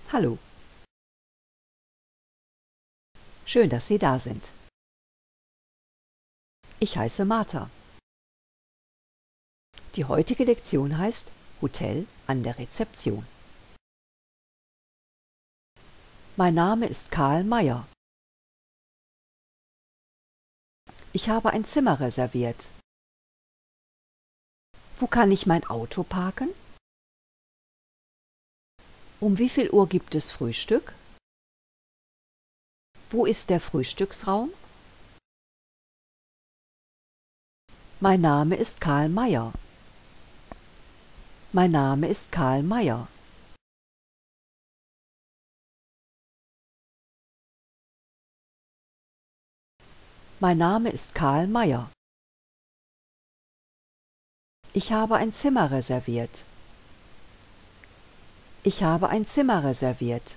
Hallo. Schön, dass Sie da sind. Ich heiße Martha. Die heutige Lektion heißt Hotel an der Rezeption. Mein Name ist Karl Mayer. Ich habe ein Zimmer reserviert. Wo kann ich mein Auto parken? Um wie viel Uhr gibt es Frühstück? Wo ist der Frühstücksraum? Mein Name ist Karl Mayer. Mein Name ist Karl Mayer. Mein Name ist Karl Mayer. Ich habe ein Zimmer reserviert. Ich habe ein Zimmer reserviert.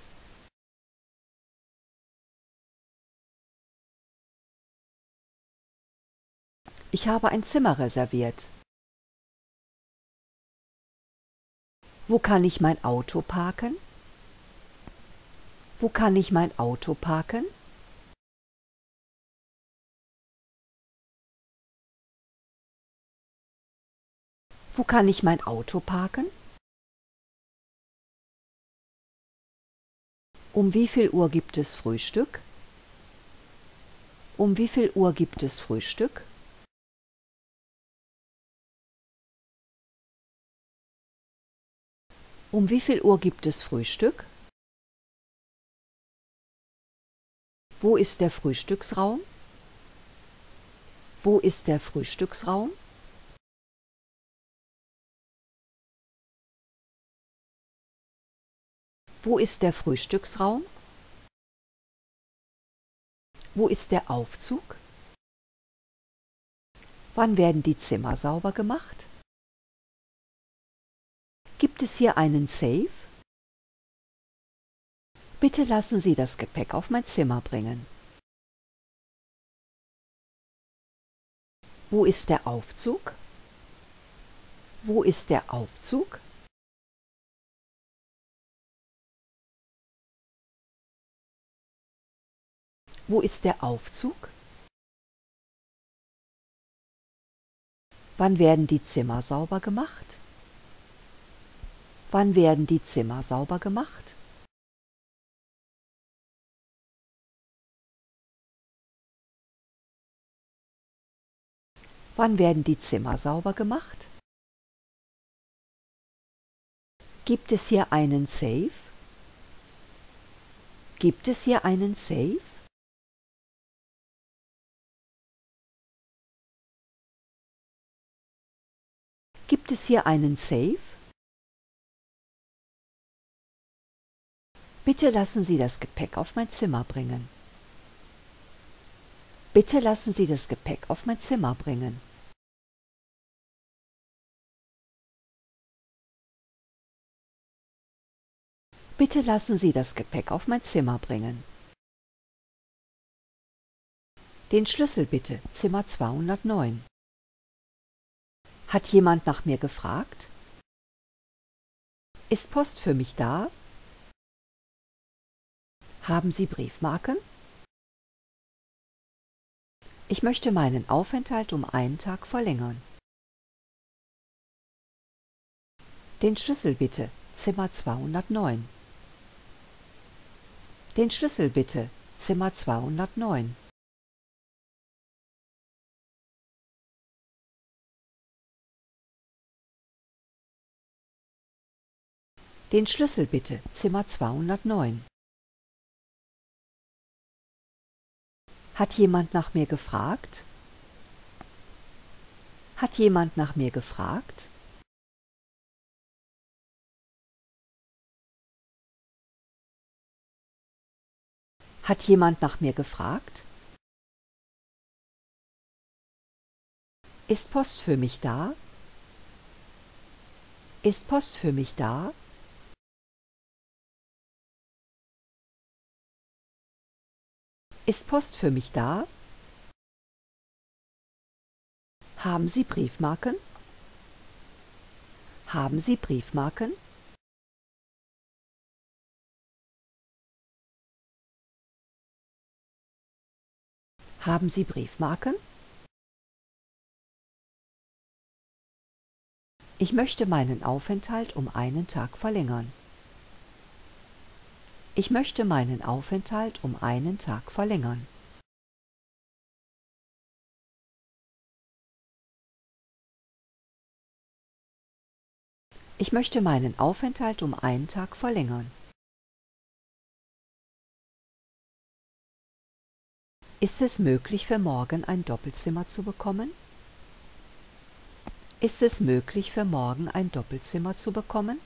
Ich habe ein Zimmer reserviert. Wo kann ich mein Auto parken? Wo kann ich mein Auto parken? Wo kann ich mein Auto parken? Um wie viel Uhr gibt es Frühstück? Um wie viel Uhr gibt es Frühstück? Um wie viel Uhr gibt es Frühstück? Wo ist der Frühstücksraum? Wo ist der Frühstücksraum? Wo ist der Frühstücksraum? Wo ist der Aufzug? Wann werden die Zimmer sauber gemacht? Gibt es hier einen Safe? Bitte lassen Sie das Gepäck auf mein Zimmer bringen. Wo ist der Aufzug? Wo ist der Aufzug? Wo ist der Aufzug? Wann werden die Zimmer sauber gemacht? Wann werden die Zimmer sauber gemacht? Wann werden die Zimmer sauber gemacht? Gibt es hier einen Safe? Gibt es hier einen Safe? Gibt es hier einen Safe? Bitte lassen Sie das Gepäck auf mein Zimmer bringen. Bitte lassen Sie das Gepäck auf mein Zimmer bringen. Bitte lassen Sie das Gepäck auf mein Zimmer bringen. Den Schlüssel bitte, Zimmer 209. Hat jemand nach mir gefragt? Ist Post für mich da? Haben Sie Briefmarken? Ich möchte meinen Aufenthalt um einen Tag verlängern. Den Schlüssel bitte, Zimmer 209. Den Schlüssel bitte, Zimmer 209. Den Schlüssel bitte, Zimmer 209. Hat jemand nach mir gefragt? Hat jemand nach mir gefragt? Hat jemand nach mir gefragt? Ist Post für mich da? Ist Post für mich da? Ist Post für mich da? Haben Sie Briefmarken? Haben Sie Briefmarken? Haben Sie Briefmarken? Ich möchte meinen Aufenthalt um einen Tag verlängern. Ich möchte meinen Aufenthalt um einen Tag verlängern. Ich möchte meinen Aufenthalt um einen Tag verlängern. Ist es möglich, für morgen ein Doppelzimmer zu bekommen? Ist es möglich, für morgen ein Doppelzimmer zu bekommen?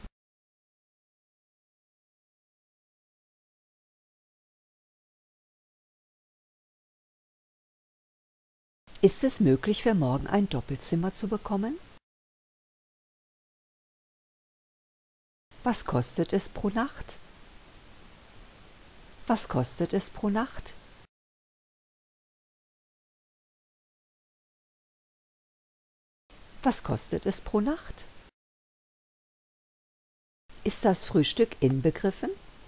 Ist es möglich, für morgen ein Doppelzimmer zu bekommen? Was kostet es pro Nacht? Was kostet es pro Nacht? Was kostet es pro Nacht? Ist das Frühstück inbegriffen?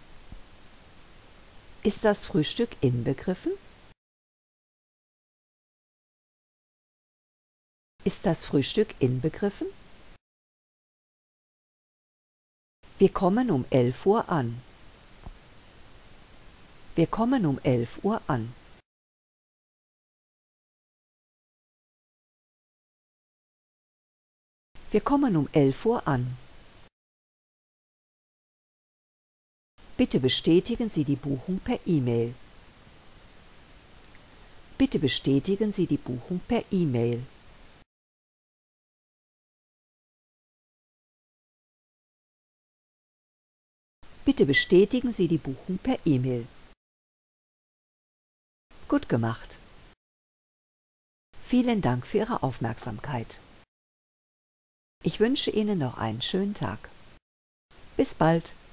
Ist das Frühstück inbegriffen? Ist das Frühstück inbegriffen? Wir kommen um 11 Uhr an. Wir kommen um 11 Uhr an. Wir kommen um 11 Uhr an. Bitte bestätigen Sie die Buchung per E-Mail. Bitte bestätigen Sie die Buchung per E-Mail. Bitte bestätigen Sie die Buchung per E-Mail. Gut gemacht. Vielen Dank für Ihre Aufmerksamkeit. Ich wünsche Ihnen noch einen schönen Tag. Bis bald.